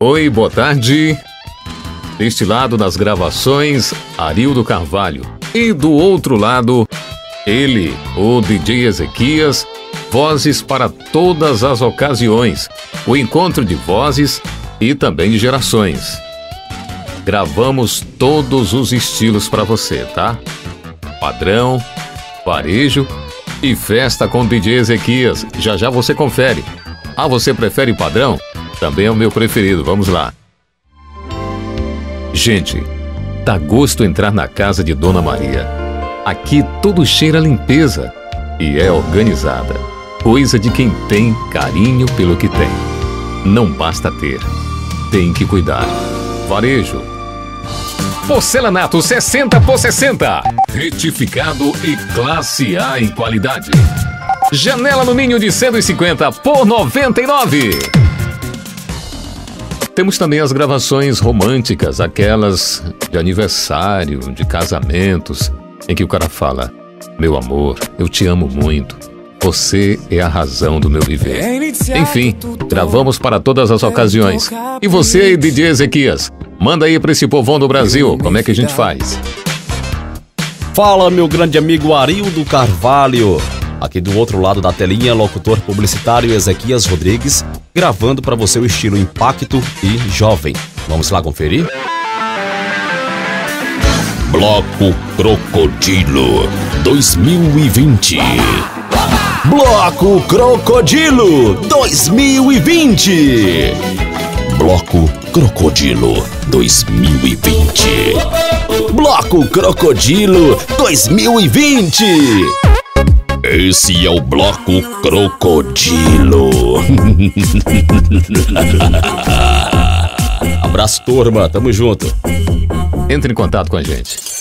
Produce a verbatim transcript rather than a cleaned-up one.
Oi, boa tarde. Deste lado das gravações, Arildo Carvalho. E do outro lado, ele, o D J Ezequias, vozes para todas as ocasiões. O encontro de vozes e também de gerações. Gravamos todos os estilos para você, tá? Padrão, varejo e festa com D J Ezequias. Já já você confere. Ah, você prefere padrão? Também é o meu preferido, vamos lá. Gente, dá gosto entrar na casa de Dona Maria. Aqui tudo cheira a limpeza e é organizada. Coisa de quem tem carinho pelo que tem. Não basta ter, tem que cuidar. Varejo. Porcelanato sessenta por sessenta. Retificado e classe A em qualidade. Janela alumínio de cento e cinquenta por noventa e nove. Temos também as gravações românticas, aquelas de aniversário, de casamentos, em que o cara fala: meu amor, eu te amo muito, você é a razão do meu viver. Enfim, gravamos para todas as ocasiões. E você, D J Ezequias, manda aí para esse povão do Brasil, como é que a gente faz? Fala, meu grande amigo Arildo Carvalho. Aqui do outro lado da telinha, locutor publicitário Ezequias Rodrigues, gravando para você o estilo impacto e jovem. Vamos lá conferir? Bloco Crocodilo dois mil e vinte. Bloco Crocodilo dois mil e vinte. Bloco Crocodilo dois mil e vinte. Bloco Crocodilo dois mil e vinte. Esse é o Bloco Crocodilo. Abraço, turma. Tamo junto. Entre em contato com a gente.